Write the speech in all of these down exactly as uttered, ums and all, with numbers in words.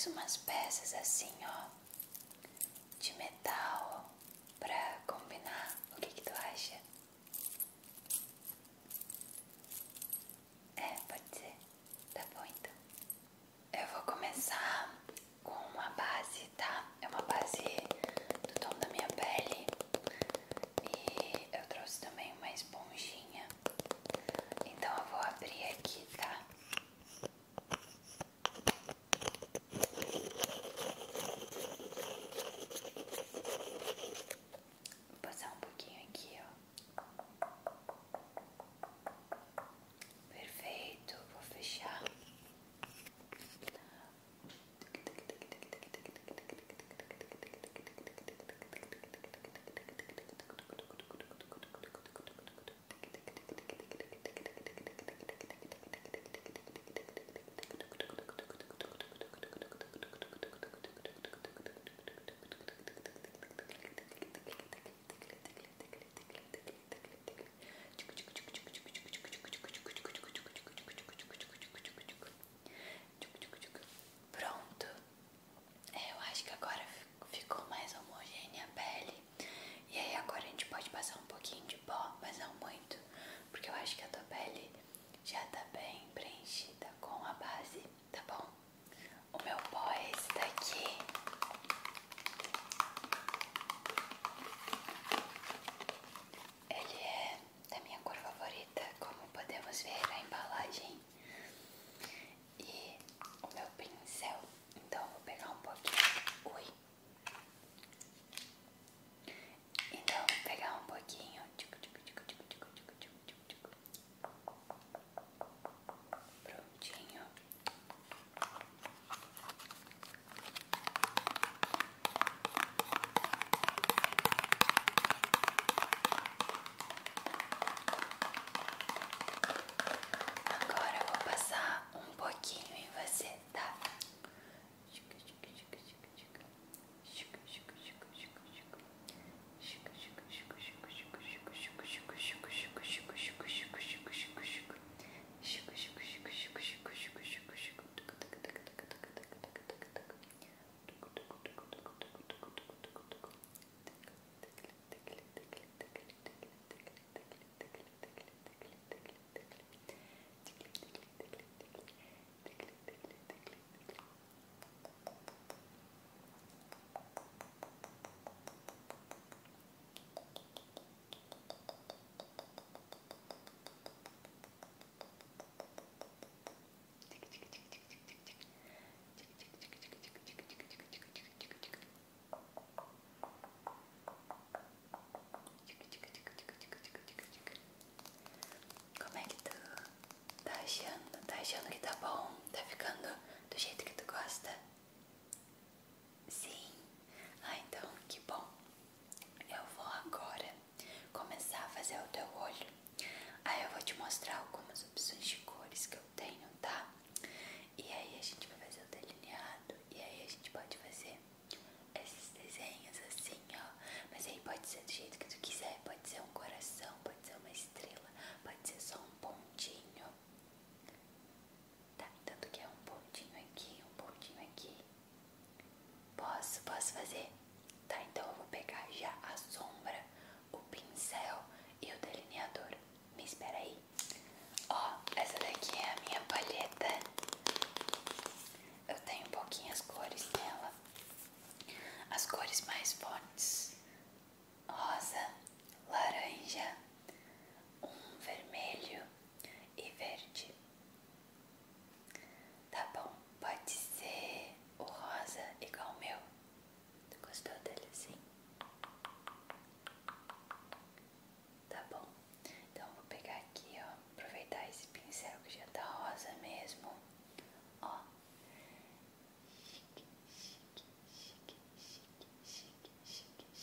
trouxe umas peças assim, ó, de metal pra combinar. O que que tu acha? É, pode ser. Tá bom então. Eu vou começar com uma base, tá? É uma base do tom da minha pele. E eu trouxe também uma esponjinha. Então eu vou abrir aqui, tá? Vou passar um pouquinho aqui, ó. Perfeito, vou fechar. Pronto. Eu acho que agora ficou mais homogênea a pele. E aí agora a gente pode passar um pouquinho de pó, mas não muito, porque eu acho que a tua pele já tá bem preenchida com a base, tá bom? O meu pó é esse daqui. Ele é da minha cor favorita, como podemos ver na embalagem. E o meu pincel, então eu vou pegar um pouquinho. Ui. Então eu vou pegar um pouquinho. Prontinho. Agora eu vou passar um pouquinho em você, tá? Como é que tu tá achando? Tá achando que tá bom? Tá ficando do jeito que tu gosta? Sim? Ah, então que bom. Eu vou agora começar a fazer o teu olho. Aí eu vou te mostrar algumas opções de cores que eu tenho, tá? E aí a gente vai fazer o delineado. E aí a gente pode fazer esses desenhos assim, ó. Mas aí pode ser do jeito que tu quiser. Pode ser um coração, pode ser uma estrela, pode ser só um pontinho. Tá, então tu quer um pontinho aqui, um pontinho aqui. Posso, posso fazer? Tá, então eu vou pegar já a sombra, o pincel e o delineador. Me espera aí. Ó, essa daqui é a minha palheta. Eu tenho pouquinhas cores nela. As cores mais fortes: rosa, laranja, um vermelho e verde. Tá bom, pode ser o rosa igual o meu. Tu gostou dele assim? Tá bom, então vou pegar aqui, ó, aproveitar esse pincel que já tá rosa mesmo, ó. Chique, chique, chique, chique, chique,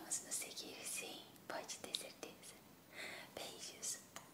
Vamos nos seguir, sim, pode ter certeza. Beijos.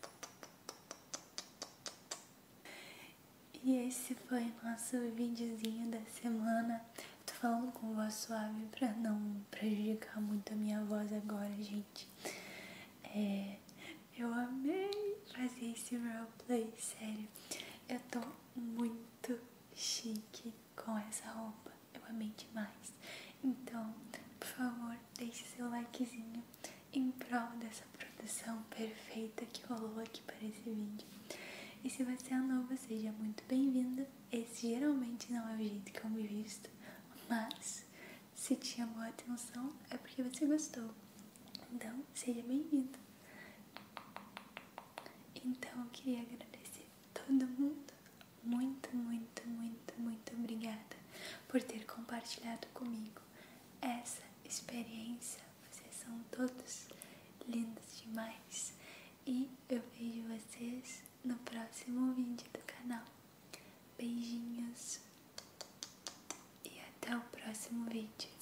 E esse foi o nosso videozinho da semana. Tô falando com voz suave pra não prejudicar muito a minha voz agora, gente. É, eu amei fazer esse roleplay, sério. Eu tô muito chique com essa roupa. Eu amei demais. Então, por favor, deixe seu likezinho em prol dessa produção perfeita que rolou aqui para esse vídeo. E se você é novo, seja muito bem-vinda. Esse geralmente não é o jeito que eu me visto, mas se te chamou a atenção é porque você gostou. Então, seja bem-vindo. Então, eu queria agradecer todo mundo. Muito, muito, muito, muito obrigada por ter compartilhado comigo essa experiência. Vocês são todos lindos demais. E eu vejo vocês no próximo vídeo do canal. Beijinhos e até o próximo vídeo.